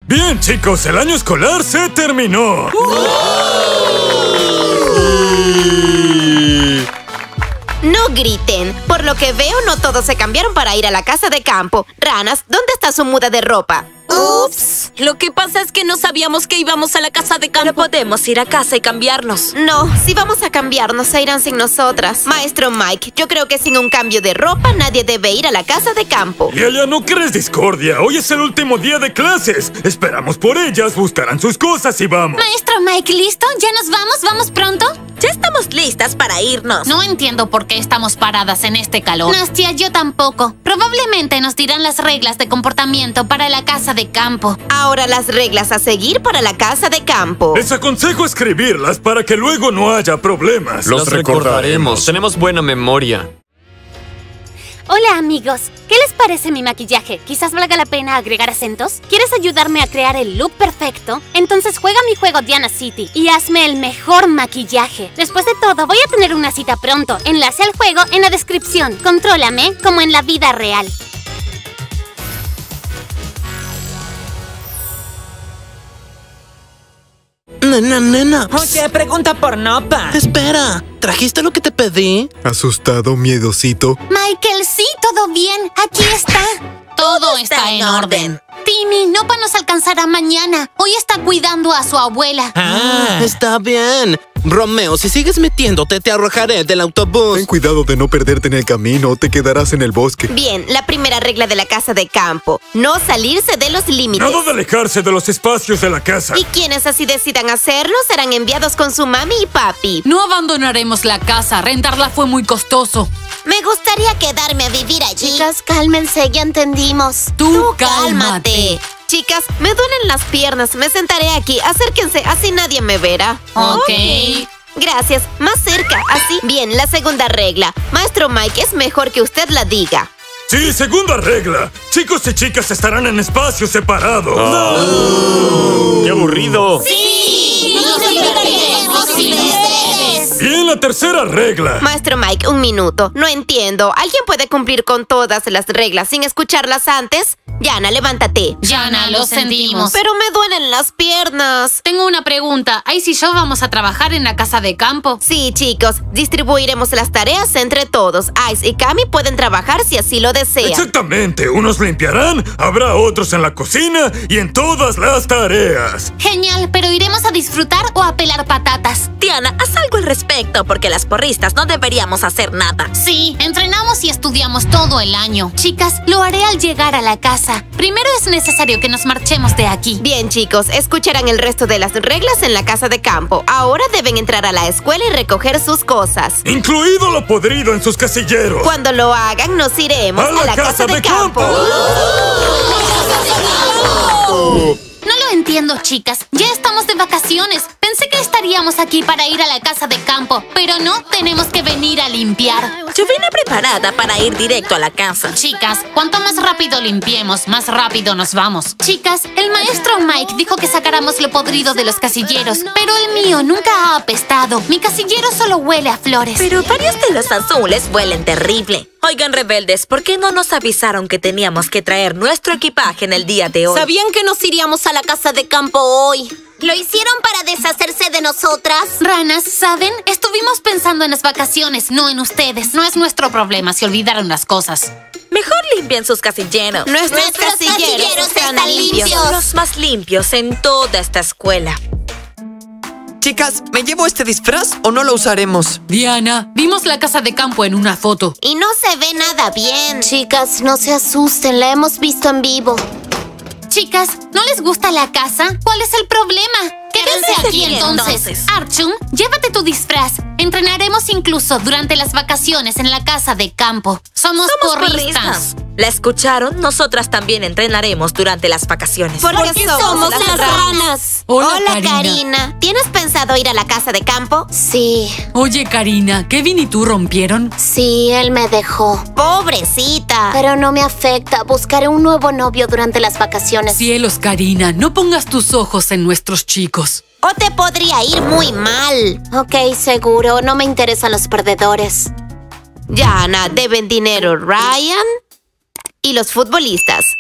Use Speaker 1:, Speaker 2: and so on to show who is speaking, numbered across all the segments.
Speaker 1: Bien, chicos, el año escolar se terminó.
Speaker 2: No griten. Por lo que veo, no todos se cambiaron para ir a la casa de campo. Ranas, ¿dónde está su muda de ropa?
Speaker 3: ¡Ups! Lo que pasa es que no sabíamos que íbamos a la casa de campo. Pero podemos ir a casa y cambiarnos.
Speaker 2: No, si vamos a cambiarnos, se irán sin nosotras. Maestro Mike, yo creo que sin un cambio de ropa, nadie debe ir a la casa de campo.
Speaker 1: Y allá no crees discordia. Hoy es el último día de clases. Esperamos por ellas, buscarán sus cosas y vamos.
Speaker 4: Maestro Mike, ¿listo? ¿Ya nos vamos? ¿Vamos pronto?
Speaker 3: Ya estamos listas para irnos.
Speaker 4: No entiendo por qué estamos paradas en este calor. Nastia, yo tampoco. Probablemente nos dirán las reglas de comportamiento para la casa de campo.
Speaker 2: Ahora las reglas a seguir para la casa de campo.
Speaker 1: Les aconsejo escribirlas para que luego no haya problemas.
Speaker 5: Los recordaremos. Tenemos buena memoria.
Speaker 6: Hola amigos, ¿qué les parece mi maquillaje? Quizás valga la pena agregar acentos. ¿Quieres ayudarme a crear el look perfecto? Entonces juega mi juego Diana City y hazme el mejor maquillaje. Después de todo, voy a tener una cita pronto. Enlace al juego en la descripción. Contrólame como en la vida real.
Speaker 7: Nena.
Speaker 8: Oye, pregunta por Nopa.
Speaker 7: Espera, ¿trajiste lo que te pedí?
Speaker 9: ¿Asustado, miedosito?
Speaker 4: Michael, sí, todo bien. Aquí está. Todo está en orden. Timmy, Nopa nos alcanzará mañana. Hoy está cuidando a su abuela.
Speaker 7: Está bien. Romeo, si sigues metiéndote, te arrojaré del autobús.
Speaker 9: Ten cuidado de no perderte en el camino o te quedarás en el bosque.
Speaker 2: Bien, la primera regla de la casa de campo. No salirse de los límites.
Speaker 1: Nada de alejarse de los espacios de la casa.
Speaker 2: Y quienes así decidan hacerlo serán enviados con su mami y papi.
Speaker 10: No abandonaremos la casa. Rentarla fue muy costoso.
Speaker 2: Me gustaría quedarme a vivir allí.
Speaker 6: Chicas, cálmense, ya entendimos.
Speaker 10: Tú cálmate.
Speaker 2: Chicas, me duelen las piernas. Me sentaré aquí. Acérquense, así nadie me verá.
Speaker 10: Ok.
Speaker 2: Gracias. Más cerca, así. Bien, la segunda regla. Maestro Mike, es mejor que usted la diga.
Speaker 1: Sí, segunda regla. Chicos y chicas estarán en espacios separados.
Speaker 5: ¡Qué aburrido!
Speaker 4: ¡Sí! ¡Nos divertiremos sin ustedes!
Speaker 1: Bien, la tercera regla.
Speaker 2: Maestro Mike, un minuto. No entiendo. ¿Alguien puede cumplir con todas las reglas sin escucharlas antes? Yana, levántate.
Speaker 4: Yana, lo sentimos.
Speaker 2: Pero me duelen las piernas.
Speaker 4: Tengo una pregunta. ¿Ice y yo vamos a trabajar en la casa de campo?
Speaker 2: Sí, chicos. Distribuiremos las tareas entre todos. Ice y Cami pueden trabajar si así lo desean.
Speaker 1: Exactamente. Unos limpiarán, habrá otros en la cocina y en todas las tareas.
Speaker 4: Genial, pero ¿iremos a disfrutar o a pelar patatas?
Speaker 3: Diana, haz algo al respecto, porque las porristas no deberíamos hacer nada.
Speaker 4: Sí, entrenamos y estudiamos todo el año. Chicas, lo haré al llegar a la casa. Primero es necesario que nos marchemos de aquí.
Speaker 2: Bien, chicos, escucharán el resto de las reglas en la casa de campo. Ahora deben entrar a la escuela y recoger sus cosas.
Speaker 1: Incluido lo podrido en sus casilleros.
Speaker 2: Cuando lo hagan, nos iremos a la casa de campo.
Speaker 4: No lo entiendo, chicas. Ya estamos de vacaciones. Pensé que estaríamos aquí para ir a la casa de campo, pero no, tenemos que venir a limpiar.
Speaker 3: Yo vine preparada para ir directo a la casa.
Speaker 4: Chicas, cuanto más rápido limpiemos, más rápido nos vamos. Chicas, el maestro Mike dijo que sacáramos lo podrido de los casilleros, pero el mío nunca ha apestado. Mi casillero solo huele a flores.
Speaker 3: Pero varios de los azules huelen terrible. Oigan, rebeldes, ¿por qué no nos avisaron que teníamos que traer nuestro equipaje en el día de hoy?
Speaker 6: ¿Sabían que nos iríamos a la casa de campo hoy? ¿Lo hicieron para deshacerse de nosotras?
Speaker 4: Ranas, ¿saben? Estuvimos pensando en las vacaciones, no en ustedes. No es nuestro problema si olvidaron las cosas.
Speaker 3: Mejor limpien sus casilleros.
Speaker 2: Nuestros casilleros están limpios.
Speaker 3: Los más limpios en toda esta escuela.
Speaker 8: Chicas, ¿me llevo este disfraz o no lo usaremos?
Speaker 10: Diana, vimos la casa de campo en una foto.
Speaker 2: Y no se ve nada bien.
Speaker 6: Chicas, no se asusten, la hemos visto en vivo.
Speaker 4: Chicas, ¿no les gusta la casa? ¿Cuál es el problema? Quédense aquí entonces. Archum, llévate tu disfraz. Entrenaremos incluso durante las vacaciones en la casa de campo. Somos porristas.
Speaker 3: ¿La escucharon? Nosotras también entrenaremos durante las vacaciones.
Speaker 2: Porque somos las ranas.
Speaker 10: Hola,
Speaker 2: Karina. ¿Tienes pensado ir a la casa de campo?
Speaker 6: Sí.
Speaker 10: Oye, Karina, ¿Kevin y tú rompieron?
Speaker 6: Sí, él me dejó.
Speaker 2: Pobrecita.
Speaker 6: Pero no me afecta. Buscaré un nuevo novio durante las vacaciones.
Speaker 10: Cielos, Karina, no pongas tus ojos en nuestros chicos.
Speaker 2: O te podría ir muy mal.
Speaker 6: Ok, seguro. No me interesan los perdedores.
Speaker 2: Yana, deben dinero Ryan y los futbolistas.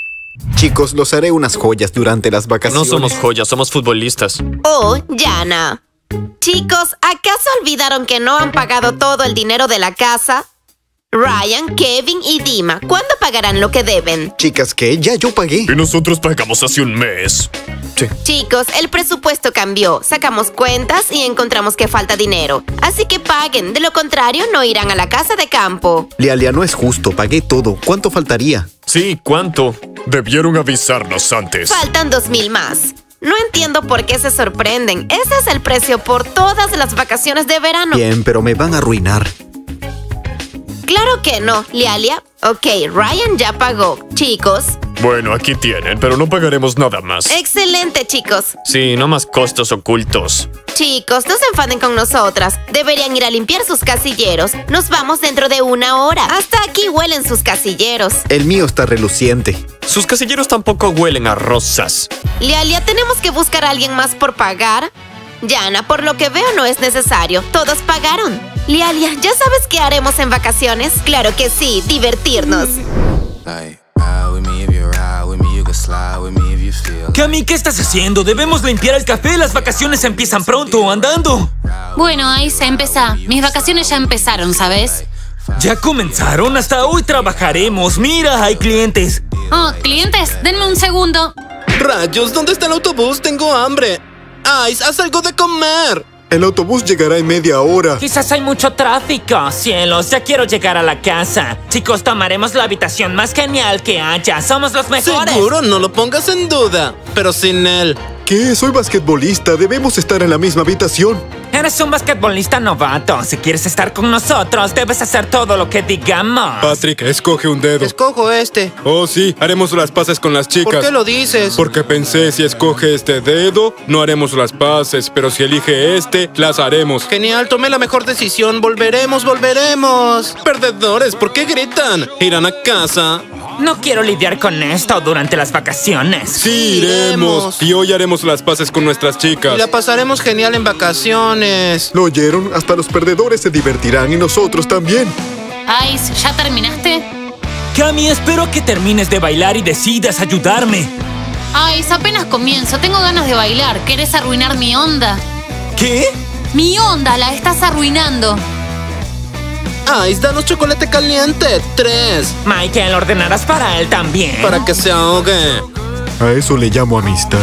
Speaker 9: Chicos, los haré unas joyas durante las
Speaker 5: No
Speaker 9: vacaciones.
Speaker 5: somos joyas, somos futbolistas.
Speaker 2: Oh, Yana. Chicos, ¿acaso olvidaron que no han pagado todo el dinero de la casa? Ryan, Kevin y Dima, ¿cuándo pagarán lo que deben?
Speaker 9: Chicas, ¿qué? Ya yo pagué.
Speaker 5: Y nosotros pagamos hace un mes.
Speaker 2: Chicos, el presupuesto cambió. Sacamos cuentas y encontramos que falta dinero. Así que paguen, de lo contrario no irán a la casa de campo.
Speaker 9: Lialia, no es justo. Pagué todo. ¿Cuánto faltaría?
Speaker 5: Sí, ¿cuánto? Debieron avisarnos antes.
Speaker 2: Faltan 2,000 más. No entiendo por qué se sorprenden. Ese es el precio por todas las vacaciones de verano.
Speaker 9: Bien, pero me van a arruinar.
Speaker 2: Claro que no, Lialia. Ok, Ryan ya pagó. Chicos.
Speaker 5: Bueno, aquí tienen, pero no pagaremos nada más.
Speaker 2: Excelente, chicos.
Speaker 5: Sí, no más costos ocultos.
Speaker 2: Chicos, no se enfaden con nosotras. Deberían ir a limpiar sus casilleros. Nos vamos dentro de 1 hora. Hasta aquí huelen sus casilleros.
Speaker 9: El mío está reluciente.
Speaker 5: Sus casilleros tampoco huelen a rosas.
Speaker 2: Lialia, ¿tenemos que buscar a alguien más por pagar? Yana, por lo que veo no es necesario. Todos pagaron. Lialia, ¿ya sabes qué haremos en vacaciones? Claro que sí, divertirnos.
Speaker 1: Cami, ¿qué estás haciendo? Debemos limpiar el café. Las vacaciones empiezan pronto, andando.
Speaker 4: Bueno, ahí se empieza. Mis vacaciones ya empezaron, ¿sabes?
Speaker 1: ¿Ya comenzaron? Hasta hoy trabajaremos. Mira, hay clientes.
Speaker 4: Oh, clientes, denme un segundo.
Speaker 7: ¡Rayos! ¿Dónde está el autobús? ¡Tengo hambre! ¡Ice, haz algo de comer!
Speaker 9: El autobús llegará en media hora.
Speaker 11: Quizás hay mucho tráfico. Cielos, ya quiero llegar a la casa. Chicos, tomaremos la habitación más genial que haya. Somos los mejores.
Speaker 7: Seguro, no lo pongas en duda. Pero sin él.
Speaker 9: ¿Qué? Soy basquetbolista. Debemos estar en la misma habitación.
Speaker 11: Eres un basquetbolista novato. Si quieres estar con nosotros, debes hacer todo lo que digamos.
Speaker 12: Patrick, escoge un dedo.
Speaker 13: Escojo este.
Speaker 12: Oh, sí, haremos las paces con las chicas.
Speaker 13: ¿Por qué lo dices?
Speaker 12: Porque pensé, si escoge este dedo, no haremos las paces. Pero si elige este, las haremos.
Speaker 13: Genial, tomé la mejor decisión. Volveremos.
Speaker 7: Perdedores, ¿por qué gritan? ¿Irán a casa?
Speaker 11: No quiero lidiar con esto durante las vacaciones.
Speaker 12: Sí, iremos. Y hoy haremos las paces con nuestras chicas.
Speaker 13: Y la pasaremos genial en vacaciones.
Speaker 9: ¿Lo oyeron? Hasta los perdedores se divertirán y nosotros también.
Speaker 4: Ice, ¿ya terminaste?
Speaker 1: Cami, espero que termines de bailar y decidas ayudarme.
Speaker 4: Ice, apenas comienzo. Tengo ganas de bailar. ¿Querés arruinar mi onda?
Speaker 1: ¿Qué?
Speaker 4: Mi onda la estás arruinando.
Speaker 7: Ice, danos chocolate caliente. 3.
Speaker 11: Michael, ordenarás para él también.
Speaker 7: Para que se ahogue.
Speaker 9: A eso le llamo amistad.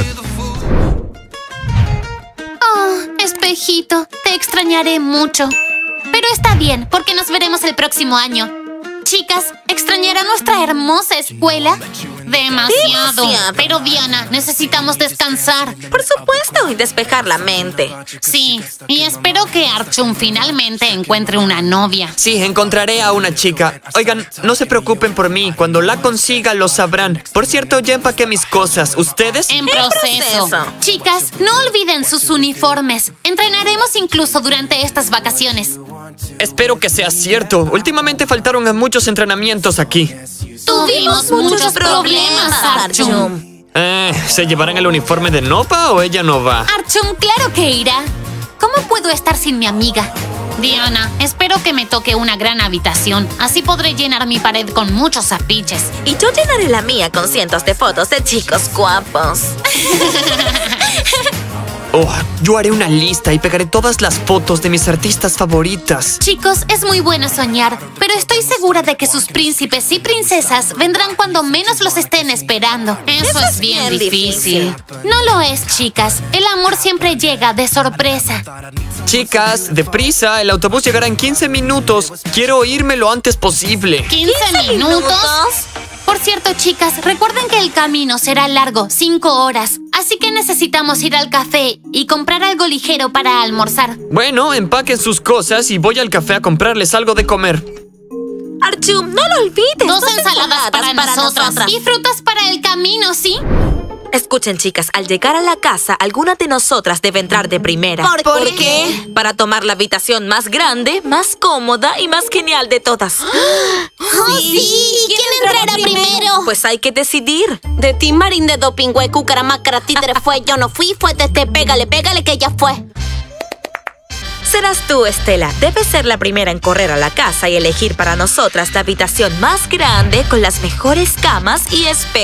Speaker 4: Oh, espejito, te extrañaré mucho. Pero está bien, porque nos veremos el próximo año. Chicas, ¿extrañarán nuestra hermosa escuela? Demasiado. Pero Diana, necesitamos descansar.
Speaker 3: Por supuesto, y despejar la mente.
Speaker 4: Sí, y espero que Archum finalmente encuentre una novia.
Speaker 8: Sí, encontraré a una chica. Oigan, no se preocupen por mí. Cuando la consiga, lo sabrán. Por cierto, ya empaqué mis cosas. ¿Ustedes?
Speaker 4: En proceso. Chicas, no olviden sus uniformes. Entrenaremos incluso durante estas vacaciones.
Speaker 8: Espero que sea cierto. Últimamente faltaron a muchos entrenamientos aquí.
Speaker 4: Tuvimos muchos problemas, Archum.
Speaker 8: ¿Se llevarán el uniforme de Nopa o ella no va?
Speaker 4: Archum, claro que irá. ¿Cómo puedo estar sin mi amiga? Diana, espero que me toque una gran habitación. Así podré llenar mi pared con muchos afiches.
Speaker 3: Y yo llenaré la mía con cientos de fotos de chicos guapos.
Speaker 8: Oh, yo haré una lista y pegaré todas las fotos de mis artistas favoritas.
Speaker 4: Chicos, es muy bueno soñar, pero estoy segura de que sus príncipes y princesas vendrán cuando menos los estén esperando. Eso es bien difícil. No lo es, chicas. El amor siempre llega de sorpresa.
Speaker 8: Chicas, deprisa, el autobús llegará en 15 minutos. Quiero irme lo antes posible.
Speaker 4: ¿15 minutos? Por cierto, chicas, recuerden que el camino será largo, 5 horas. Así que necesitamos ir al café y comprar algo ligero para almorzar.
Speaker 8: Bueno, empaquen sus cosas y voy al café a comprarles algo de comer.
Speaker 3: Archum, no lo olvides.
Speaker 4: 2 ensaladas para nosotras. Y frutas para el camino, ¿sí?
Speaker 3: Escuchen, chicas, al llegar a la casa, alguna de nosotras debe entrar de primera.
Speaker 2: ¿Por qué?
Speaker 3: Para tomar la habitación más grande, más cómoda y más genial de todas.
Speaker 2: ¡Oh, sí! ¿Quién entrará primero?
Speaker 3: Pues hay que decidir.
Speaker 2: De ti, Marín de Dopingüe, Cucaramácara, Títere fue. Yo no fui, fue Tete. Pégale que ella fue.
Speaker 3: Serás tú, Estela. Debes ser la primera en correr a la casa y elegir para nosotras la habitación más grande con las mejores camas y espejos.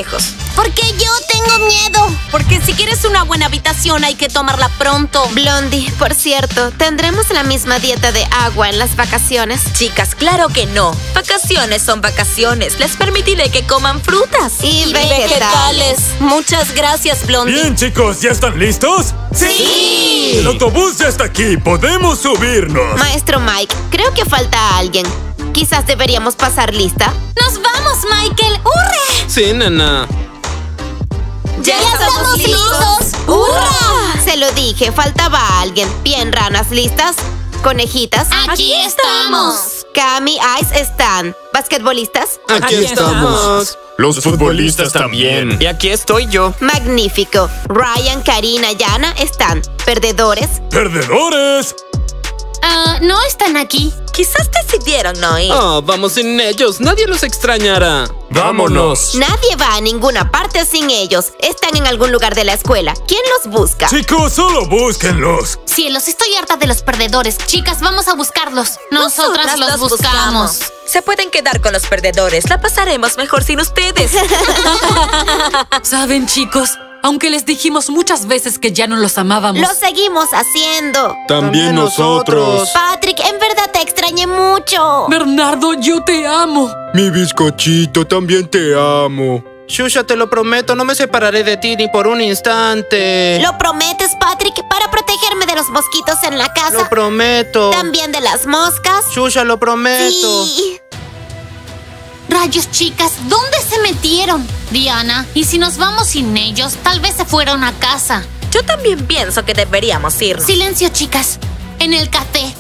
Speaker 6: Porque yo tengo miedo.
Speaker 3: Porque si quieres una buena habitación hay que tomarla pronto.
Speaker 2: Blondie, por cierto, ¿tendremos la misma dieta de agua en las vacaciones?
Speaker 3: Chicas, claro que no. Vacaciones son vacaciones. Les permitiré que coman frutas.
Speaker 2: Y vegetales.
Speaker 3: Muchas gracias, Blondie.
Speaker 1: Bien, chicos, ¿ya están listos?
Speaker 3: ¡Sí!
Speaker 1: El autobús ya está aquí. Podemos subirnos.
Speaker 2: Maestro Mike, creo que falta alguien. Quizás deberíamos pasar lista.
Speaker 4: ¡Nos vamos, Michael! ¡Hurra!
Speaker 7: Sí, nena.
Speaker 3: ¡Ya estamos listos!
Speaker 2: ¡Hurra! Se lo dije, faltaba alguien. Bien, ranas, ¿listas? ¿Conejitas?
Speaker 4: ¡Aquí estamos!
Speaker 2: Cami, Ice están. ¿Basquetbolistas?
Speaker 9: Aquí estamos.
Speaker 5: Los futbolistas también.
Speaker 8: Y aquí estoy yo.
Speaker 2: Magnífico. Ryan, Karina, Yana están. ¿Perdedores?
Speaker 1: ¡Perdedores!
Speaker 4: No están aquí.
Speaker 3: Quizás decidieron no ir.
Speaker 7: Oh, vamos sin ellos. Nadie los extrañará.
Speaker 5: ¡Vámonos!
Speaker 2: Nadie va a ninguna parte sin ellos. Están en algún lugar de la escuela. ¿Quién los busca?
Speaker 1: Chicos, solo búsquenlos.
Speaker 4: Cielos, estoy harta de los perdedores. Chicas, vamos a buscarlos. Nosotras los buscamos.
Speaker 3: Se pueden quedar con los perdedores. La pasaremos mejor sin ustedes.
Speaker 10: ¿Saben, chicos? Aunque les dijimos muchas veces que ya no los amábamos.
Speaker 2: Lo seguimos haciendo.
Speaker 12: También nosotros.
Speaker 2: Patrick, en verdad te extrañé mucho.
Speaker 10: Bernardo, yo te amo.
Speaker 12: Mi bizcochito, también te amo.
Speaker 13: Shusha, te lo prometo, no me separaré de ti ni por un instante.
Speaker 2: ¿Lo prometes, Patrick? Para protegerme de los mosquitos en la casa.
Speaker 13: Lo prometo.
Speaker 2: ¿También de las moscas?
Speaker 13: Shusha, lo prometo.
Speaker 2: Sí.
Speaker 4: Rayos, chicas, ¿dónde se metieron? Diana, ¿y si nos vamos sin ellos? Tal vez se fueron a casa.
Speaker 3: Yo también pienso que deberíamos irnos.
Speaker 4: Silencio, chicas. En el café.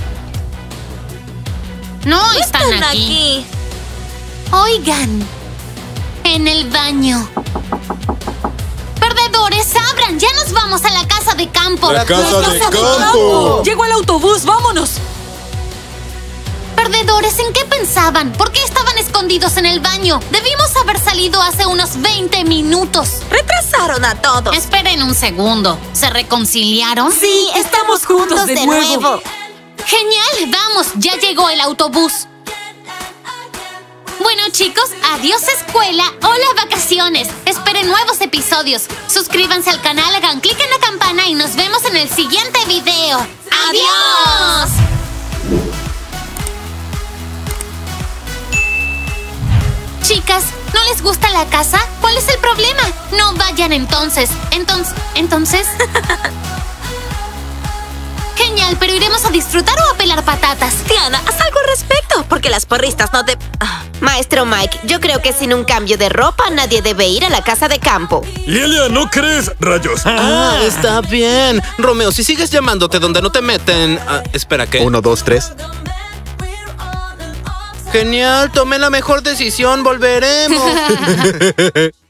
Speaker 4: No están aquí. Oigan. En el baño. Perdedores, abran. Ya nos vamos a la casa de campo.
Speaker 12: ¡La casa de campo!
Speaker 10: ¡Llegó el autobús! ¡Vámonos!
Speaker 4: Perdedores, ¿en qué pensaban? ¿Por qué estaban escondidos en el baño? Debimos haber salido hace unos 20 minutos.
Speaker 3: Retrasaron a todos.
Speaker 4: Esperen un segundo. ¿Se reconciliaron?
Speaker 2: Sí, estamos juntos de nuevo.
Speaker 4: ¡Genial! ¡Vamos! Ya llegó el autobús. Bueno, chicos, adiós escuela, hola vacaciones. Esperen nuevos episodios. Suscríbanse al canal, hagan clic en la campana y nos vemos en el siguiente video. ¡Adiós! Chicas, ¿no les gusta la casa? ¿Cuál es el problema? No vayan entonces. Entonces... Genial, pero ¿iremos a disfrutar o a pelar patatas?
Speaker 3: Diana, haz algo al respecto, porque las porristas no te...
Speaker 2: Maestro Mike, yo creo que sin un cambio de ropa nadie debe ir a la casa de campo.
Speaker 1: Lilia, ¿no crees? Rayos.
Speaker 7: Ah, está bien. Romeo, si sigues llamándote donde no te meten... espera, ¿qué?
Speaker 9: 1, 2, 3.
Speaker 13: Genial, tomé la mejor decisión, volveremos.